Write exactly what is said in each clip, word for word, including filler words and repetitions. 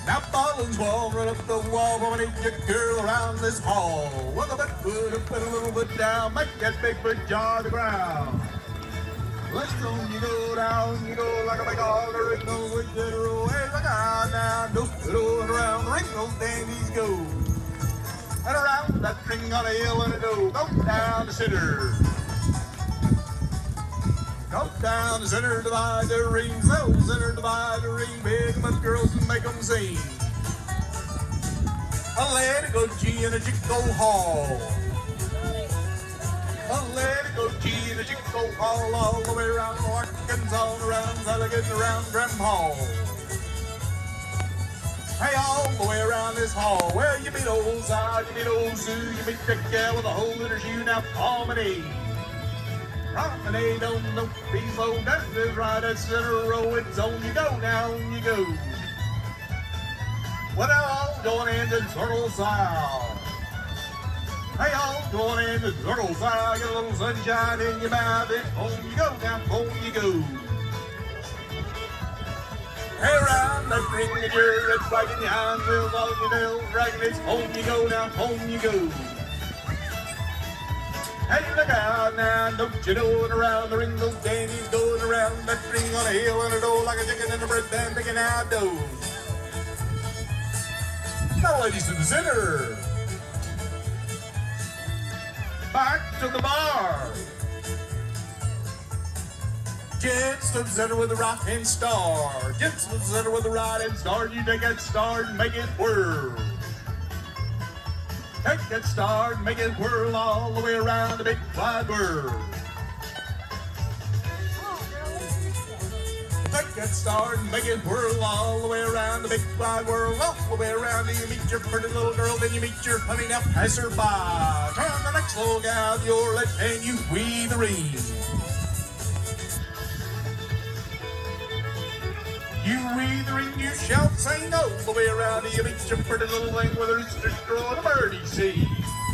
Now Ballins wall, run up the wall, woman, need your girl around this hall. Work a bit, put up, put a little bit down, make that big foot jar the ground. Let's go, you go down, you go like a big alder, it goes with the away, like a now, do it all around, the ring, those dandies go. And around that ring on a hill and a do, go down the center. Go down the center, divide the rings, oh, center, divide the ring, big them up girls and make them sing. A let it go G and a chick go haul. A let it go G and a chick go haul all the way around Arkansas, around Zalligan, around Grandpa. Hey, all the way around this hall, well, you meet old Side, you meet old Sue, you meet the gal with a hole in her shoe, now Palmony. Promenade, don't, don't be slow, that is right at center row, it's on you go, down you go. Well, now all going into turtle style. Hey, all going into turtle style, get a little sunshine in your mouth, and home you go, down home you go. Hey, around that ring of your red flag in your hand, wheels all your nails, dragging it's home you go, down home you go. Hey, look out now, don't you know it around the ring, those dandies going around that ring on a hill and a dough like a chicken in a bread pan picking out dough. Now, ladies to the center. Back to the bar. Gents to the center with the right hand star. Gents to the center with the right hand star. You take that star and make it whirl. Take that star and make it whirl all the way around the big wide world. Take that star and make it whirl all the way around the big wide world. All the way around till you meet your pretty little girl, then you meet your honey, now pass her by. Turn the next little gal to your left hand, you weave the ring. You weave the ring, you shout, sing all the way around till you meet your pretty little thing, whether it's just girl and a birdie seed.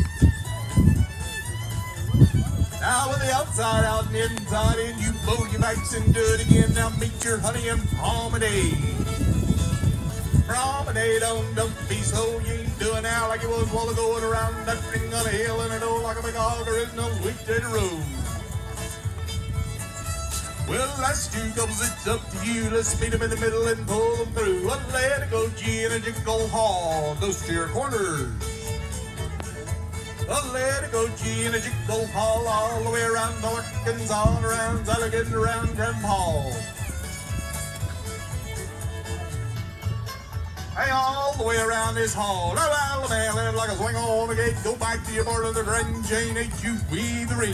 Now with the outside out and the inside in, you blow your backs and do it again. Now meet your honey and promenade. Promenade on, don't be slow, you ain't doing now like it was while ago and around that ring on a hill and a know like a big hog, there is no week to the road. Well, last two couples, it's up to you. Let's meet them in the middle and pull them through. Well, let it go G and a jiggle haul. Those to your corners. Well, let it go G and a jiggle haul all the way around Arkansas, around Zalligan, around Grandpa. Hey, all the way around this hall. Now, Alabama, land like a swing on the gate. Go back to your bar of the grand chain, ain't you weave the ring.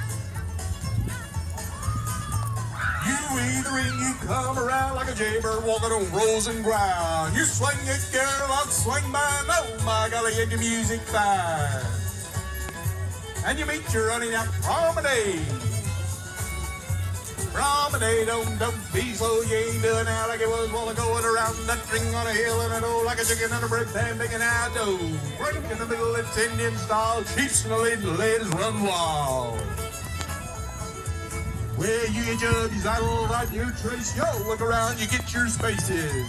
You weave the ring, you come around like a jaybird walking on frozen ground. You swing it, girl, I'll swing mine. Oh my golly, get the music fine. And you meet your running out promenade. Promenade, don't, don't be slow, you ain't doing out like it was while going around that ring on a hill and a dough like a chicken on a bread pan making out dough. Right in the middle, it's Indian style, chiefs and the ladies run wild. Where you get your these idols on your trace, yo, look around, you get your spaces.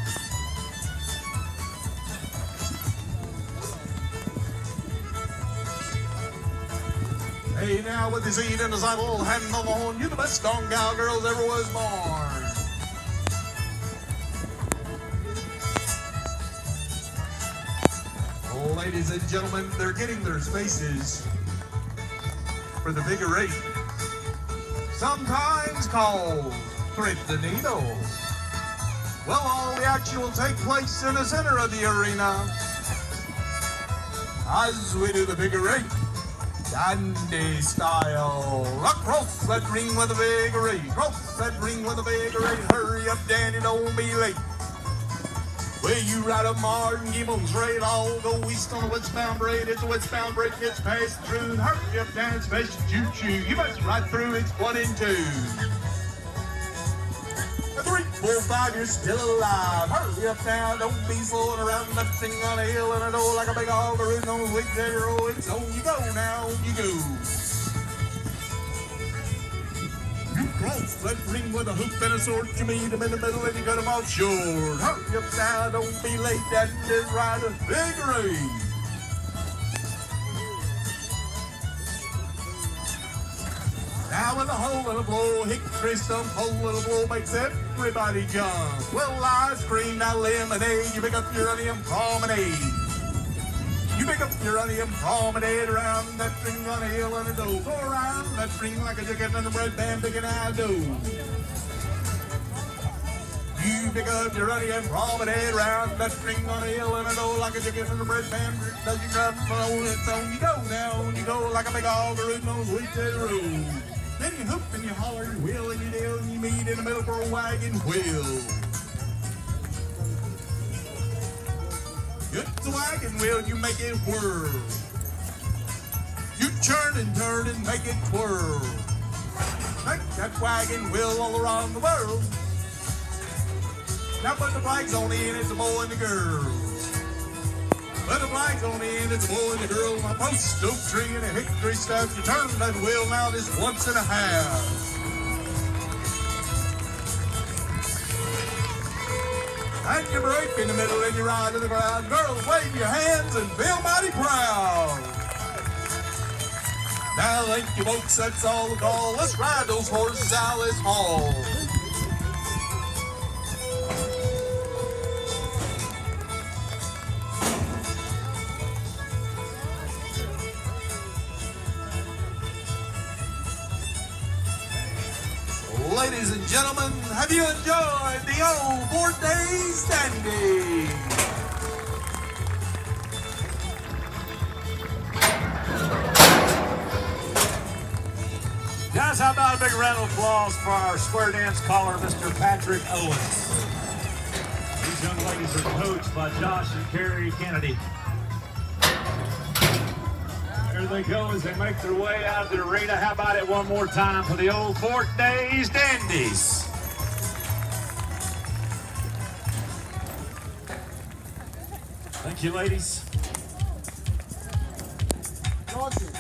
Hey, now with his eat and his idol hand on the horn, you the best gone gal girls ever was born. Oh, ladies and gentlemen, they're getting their spaces for the figure eight. Sometimes called thread the needle. Well, all the action will take place in the center of the arena as we do the figure eight, dandy style. Across that ring with a figure eight, across that ring with a figure eight. Hurry up, Danny, don't be late. Well, you ride a Martin, keep on straight, all go east on the westbound braid. It's a westbound braid, gets passed through. Hurry up, down, special choo-choo. You must ride through, it's one and two. Three, four, five, you're still alive. Hurry up now, don't be slowing around that thing on a hill and a door like a big hog. There is no way to roll, it's on you go now, on you go. cross that ring with a hoop and a sword. You meet them in the middle and you cut them off short. Hurry up now, don't be late, that is right, a big race. Now with a hole and a blow, hickory stump, hole and a blow makes everybody jump. Well, ice cream, now lemonade, you pick up your onion promenade. You pick up your onion promenade around that string on a hill and a dough. Go around that string like a chicken and a bread pan picking out dough. You pick up your onion promenade around that string on a hill and a dough like a chicken and a bread pan. Does you grab the roll, it's on you go now. You go like a big hog rootin' on sweet potato road. Then you hoop and you holler, you wheel and you deal and you meet in the middle for a wagon wheel. It's a wagon wheel, you make it whirl. You churn and turn and make it twirl. Make that wagon wheel all around the world. Now put the flags on the end, it's a boy and a girl. Put the flags on the end, it's a boy and a girl. A post oak tree and a hickory stuff. You turn that wheel now just once and a half. And you break in the middle and you ride to the ground. Girls, wave your hands and feel mighty proud. Now thank you folks, that's all the call. Let's ride those horses out this hall. Ladies and gentlemen, have you enjoyed the old Fort Days Dandy? Guys, how about a big round of applause for our square dance caller, Mister Patrick Owens. These young ladies are coached by Josh and Carrie Kennedy. There they go as they make their way out of the arena. How about it one more time for the old Fort Days Dandies? Thank you, ladies. Roger.